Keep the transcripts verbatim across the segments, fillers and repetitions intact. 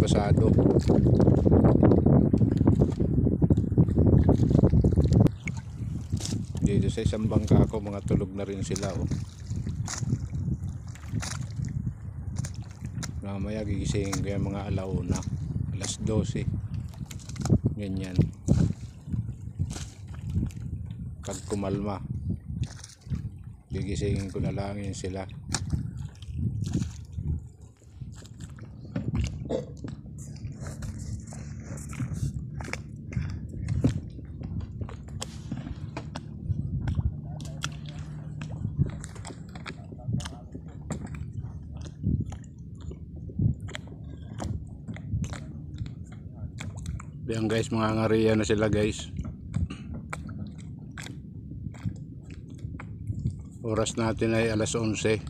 pasado. Dito sa isang bangka ko, mga tulog na rin sila, oh. Mamaya gigisingin ko yung mga alauna, alas dose, ganyan. Pag kumalma, gigisingin ko na lang yun sila. Yan guys, mga ngariya na sila guys. Oras natin ay alas onse.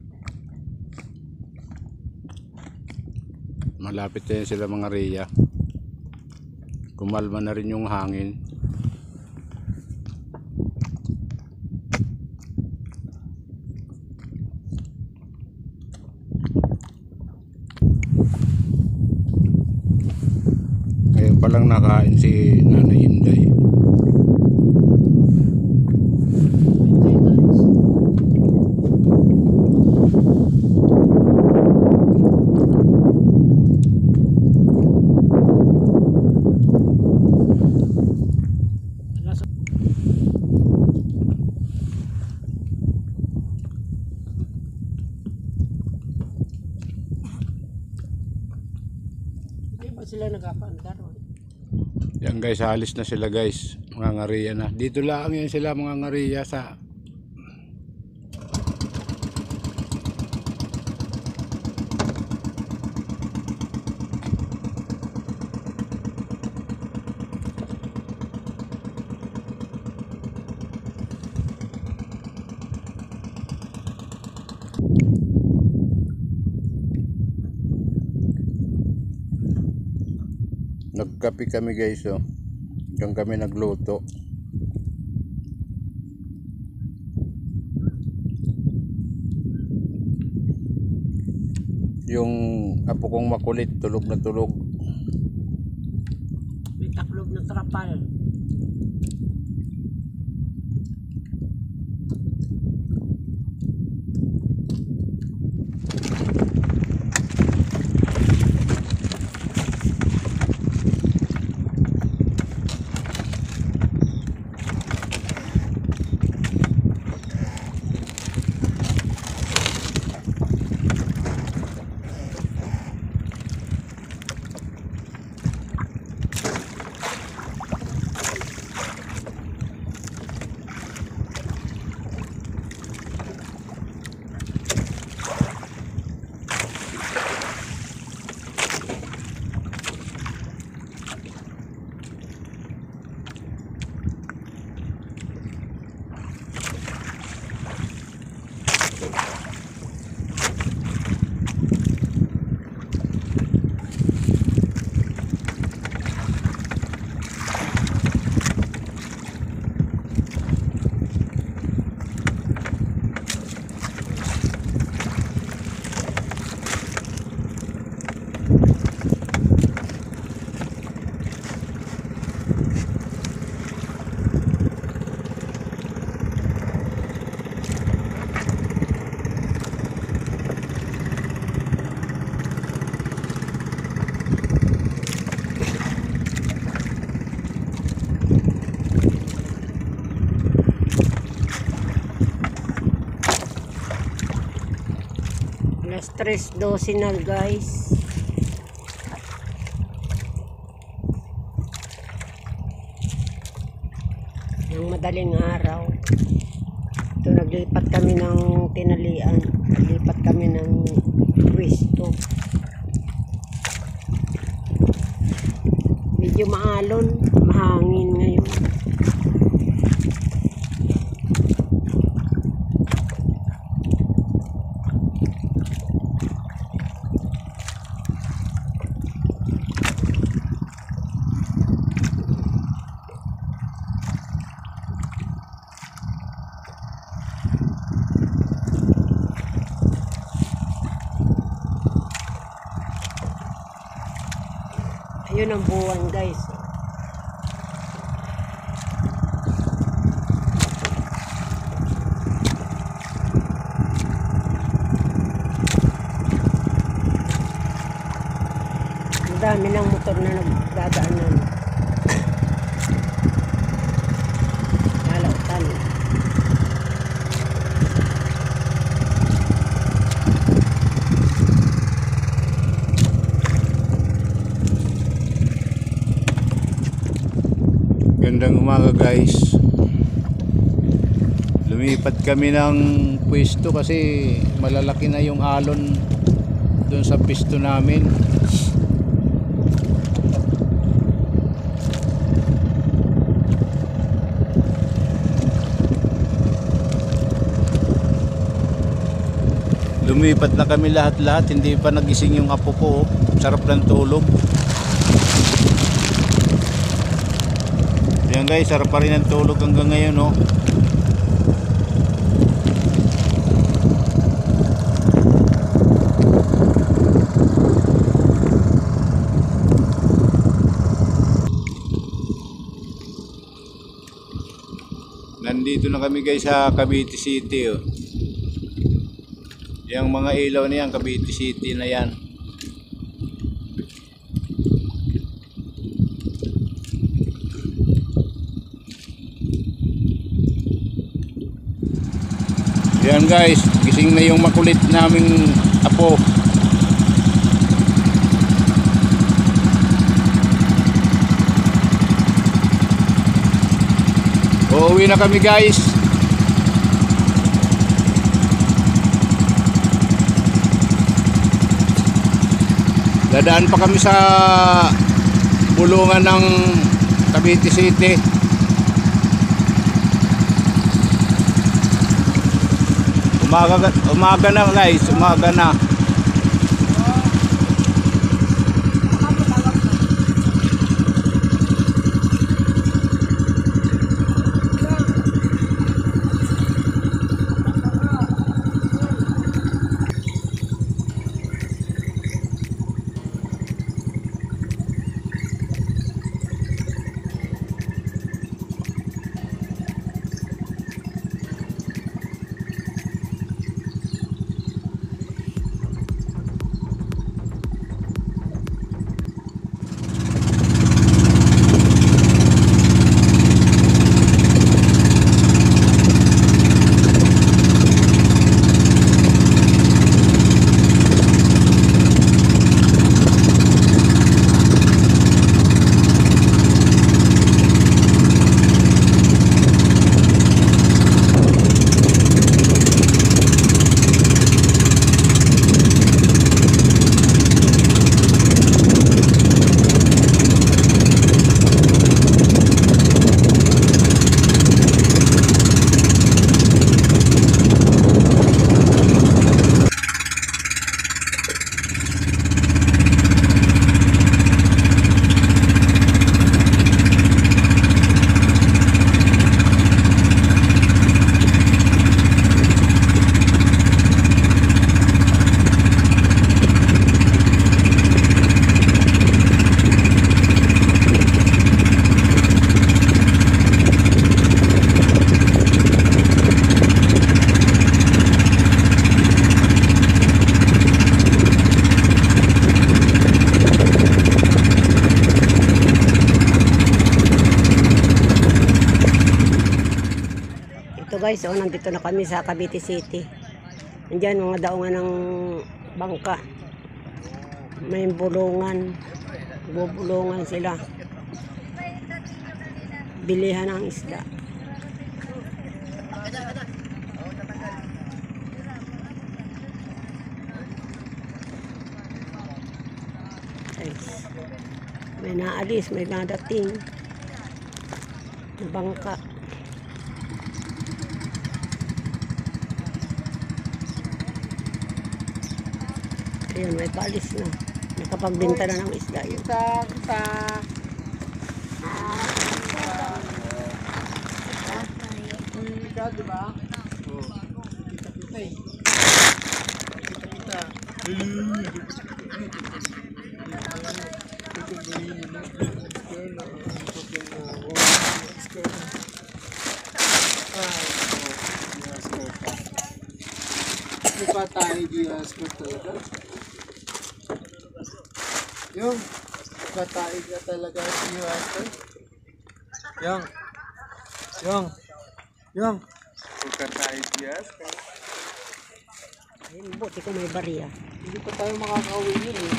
Malapit na sila mga ngariya. Kumalma na rin yung hangin. Ngayon palang nakain si Nanay Inday. Sila nagkapaandar. Yan guys, halis na sila guys, mga ngariya na. Dito lang yan sila mga ngariya sa nagkape kami guys, oh. Diyan kami nagluto. Yung apo kong makulit, tulog na tulog. May taklob ng trapal. Alas tres dosinal guys. Yung madaling araw. Ito naglipat kami ng tinalian. Naglipat kami ng pwesto. Medyo maalon, mahangin ngayon. Yun ang buwan guys. Ang dami ng motor na nagdadaanan. Lalautan. Gandang umaga guys. Lumipat kami ng pwesto kasi malalaki na yung alon doon sa pwesto namin. Lumipat na kami lahat-lahat, hindi pa nagising yung apo ko. Sarap ng tulog. Yan guys, sarap pa rin ang tulog hanggang ngayon, no? Nandito na kami guys sa Cavite City, oh. Yung mga ilaw na yan, Cavite City na yan. Yan guys, gising na yung makulit naming apo. Uuwi na kami guys. Dadaan pa kami sa bulungan ng Cavite City. Umaga, umaga na guys, umaga na. Ito guys, oh, nandito na kami sa Cavite City. Nandiyan mga daungan ng bangka. May bulungan. Bubulungan sila. Bilihan ng isda. Guys, may naalis, may nadating na bangka. Ayun, may paalis na. Nakapagbenta na ng isda yun. Sa, sa, kita, di ba? Oo. Kita-kita eh. Kita-kita. Hello. Mukha tayo di asko talaga. Yung, mukha tayo na talaga di asko. Yung, yung, yung. Mukha tayo di asko. Ayun, buti ko may barya. Hindi pa tayo makakauwi yun eh.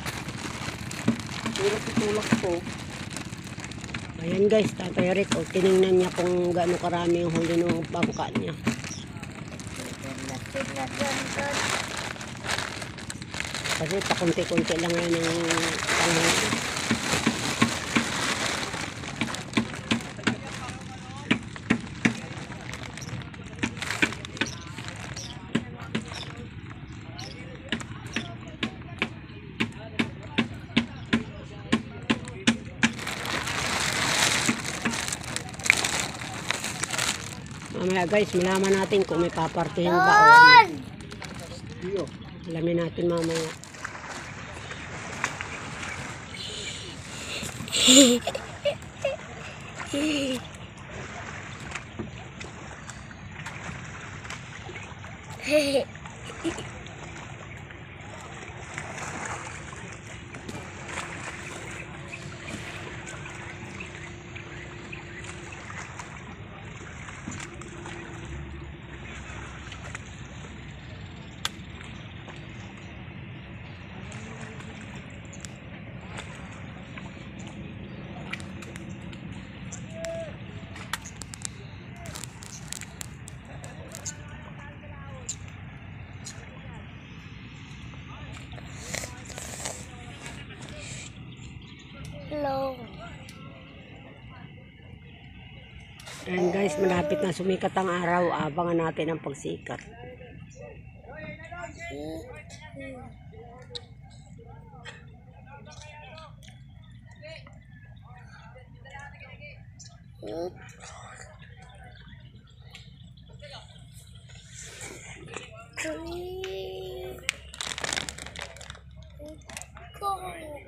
Pero tutulak ko. Ayan guys, Tatay Rick, oh, tinignan niya kung gaano karami yung huli ng bangka niya. Kasi pakunti-kunti lang ngayon yung panghuli. Mamaya guys, malaman natin kung may papartihin ba o ano. Iyo. Alamin natin mamaya. Hello. Ayan guys, malapit na sumikat ang araw. Abangan natin ang pagsikat. Green. Go.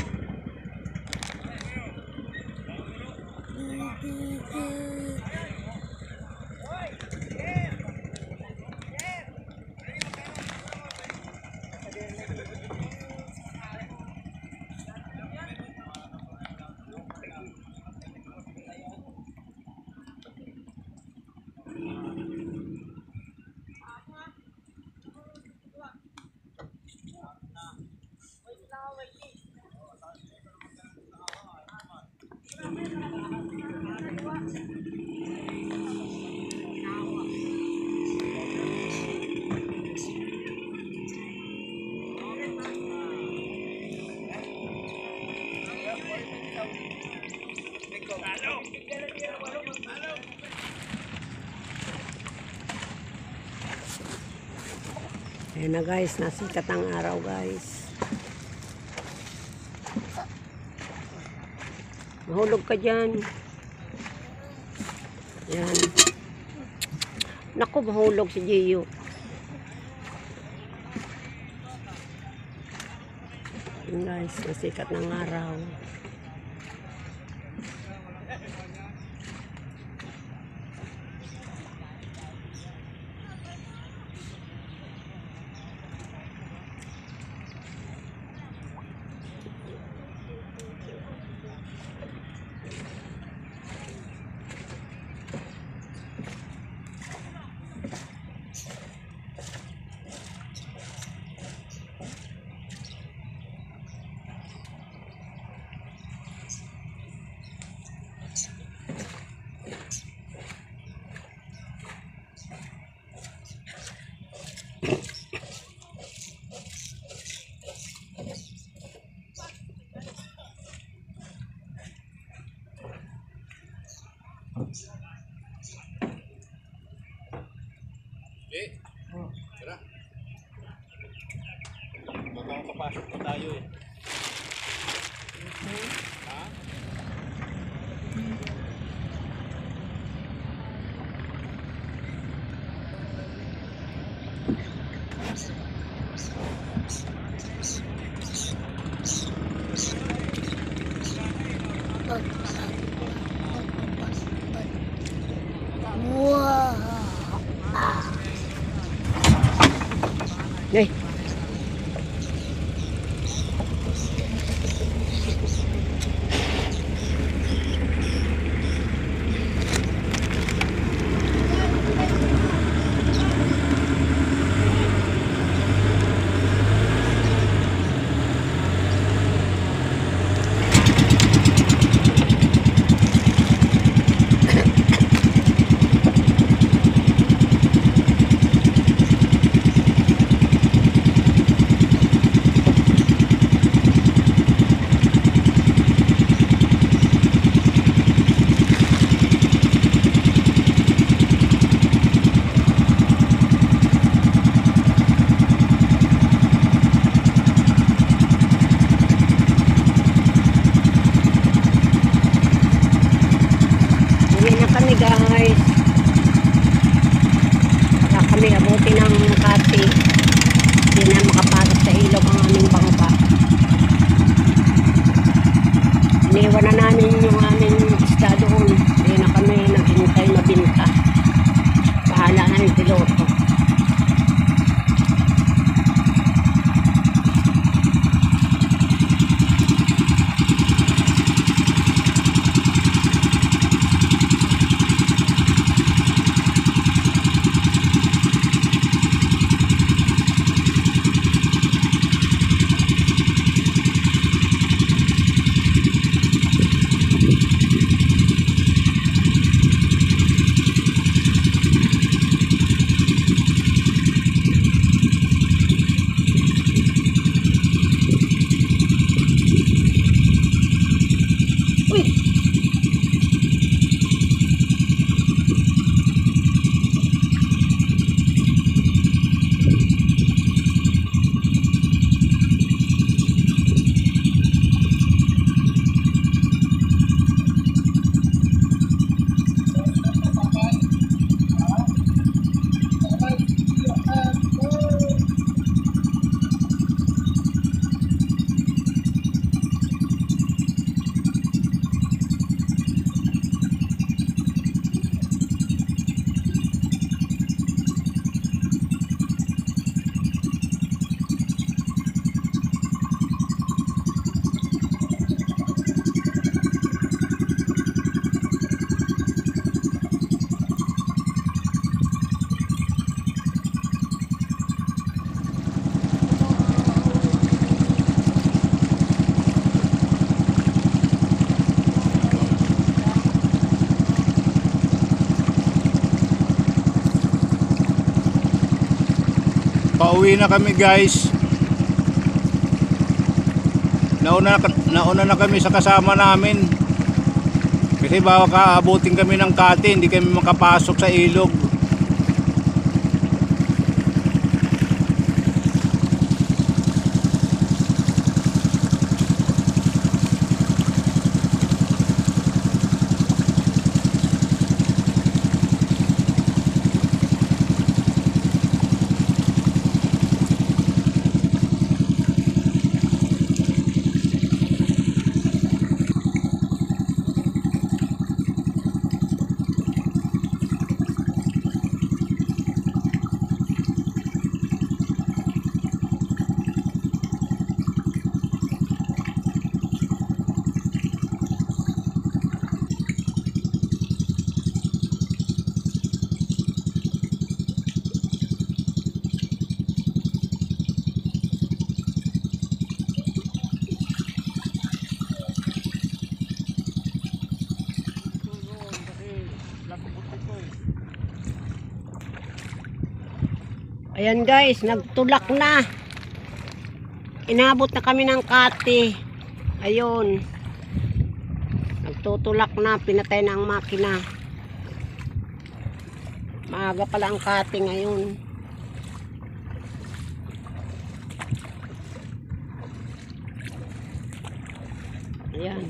Ayan na guys, nasikat ang araw guys. Mahulog ka dyan. Ayan. Naku, mahulog si Gio. Ayan guys, nasikat ng araw. Eh, tara. Baka makapasok pa tayo eh. Ha? Eh. Uwi na kami guys. Baka kami abuti ng Makati. Hindi na makapasok sa ilog ang aming bangka. Iniwan na namin yung aming isda doon. Hindi na kami naghintay mabinta. Bahala na yung piloto. Pauwi na kami guys. Nauna, nauna na kami sa kasama namin. Kasi baka abutin kami ng Kati, hindi kami makapasok sa ilog. Ayan guys, nagtulak na. Inabot na kami ng Kati. Ayun. Nagtutulak na, pinatay na ang makina. Maaga pala ang Kati ngayon. Ayan.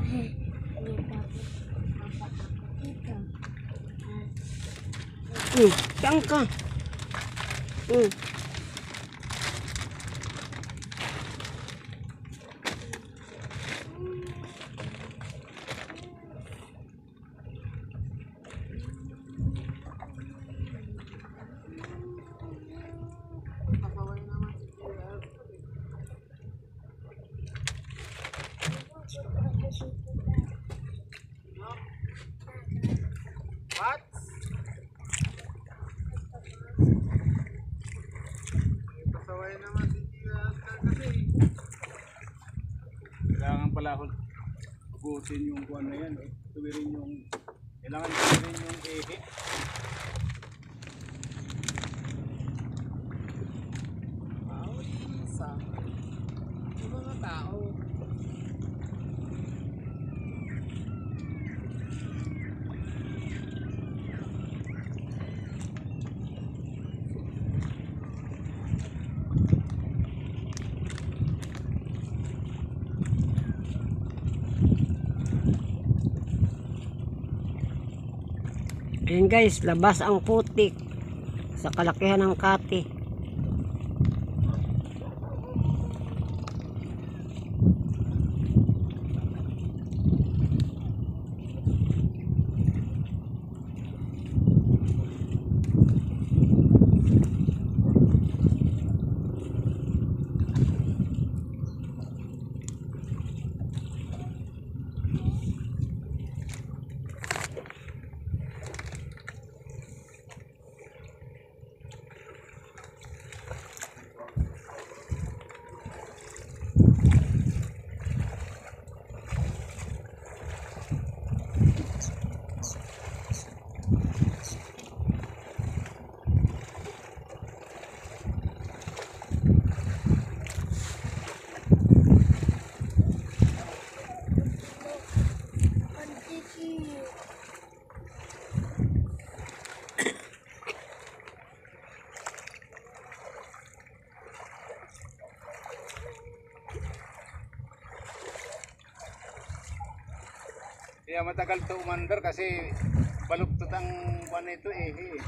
Hmm, saan ka? Hmm. What? Pasaway naman si Gia kasi. Kailangan pala ako abutin yung kuwan na yan eh. Tuwirin yung, kailangan tuwirin yung ehe. Sa mga tao. Ayan guys, labas ang putik sa kalakihan ng kati. Kaya matagal to umandar kasi baluktot ang kuwan nito eh. eh.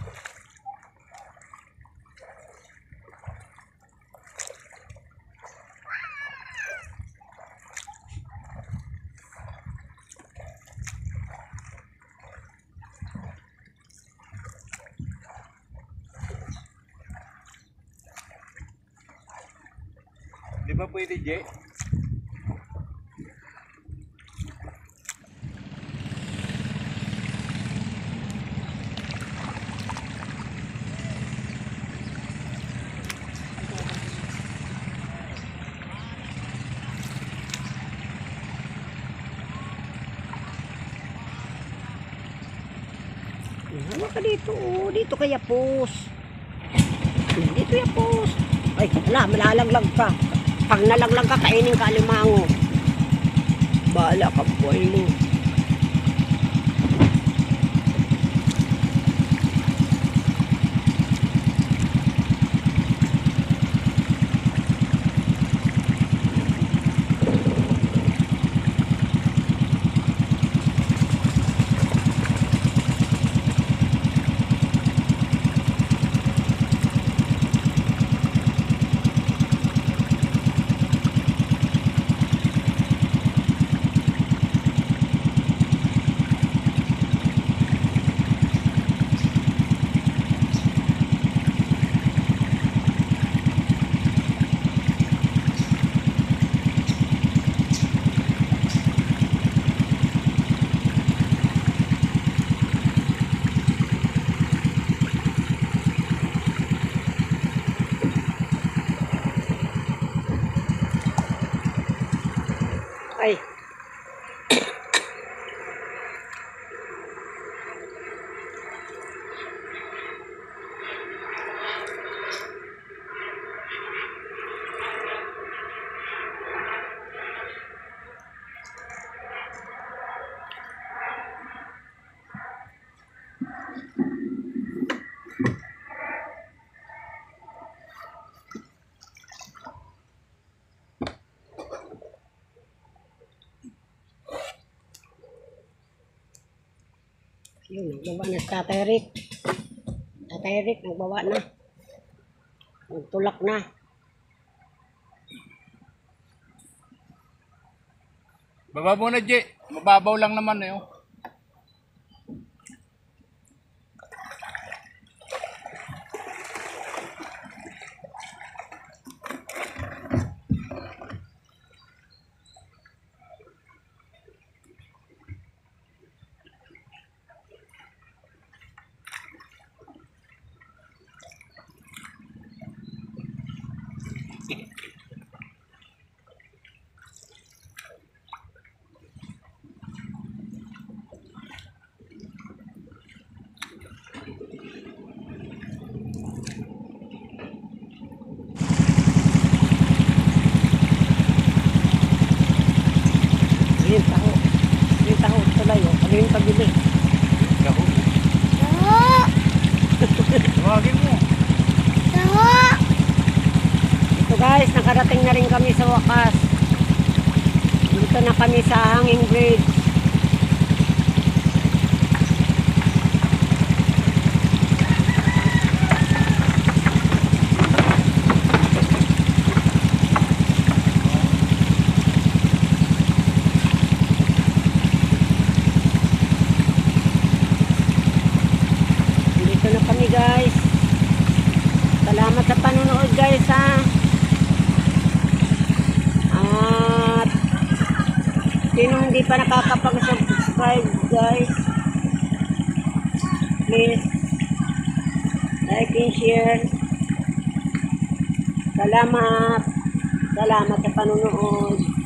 Di ba pwede, Je? Ano ka dito? Oh, dito kaya pus. Dito ya pus. Ay, wala, malalaglag ka. Pag nalaglag ka, kainin ka alimango. Bahala ka, buhay mo. Ay. Ayun, nagbawa na si Tatay Rick. Tatay Rick, nagbawa na. Nagtulak na. Baba mo na, J. Mababaw lang naman eh. Oh. Ayun, taho. Ayun, taho. Tulay, oh. Ano yung pabili? Ako. Taho! Tawagin mo. Taho! Ito guys, nakarating na rin kami sa wakas. Dito na kami sa Hanging Bridge. Dito na kami guys. Salamat sa panonood guys ha. At sino hindi pa nakakapag-subscribe guys, please like and share. Salamat. Salamat sa panonood.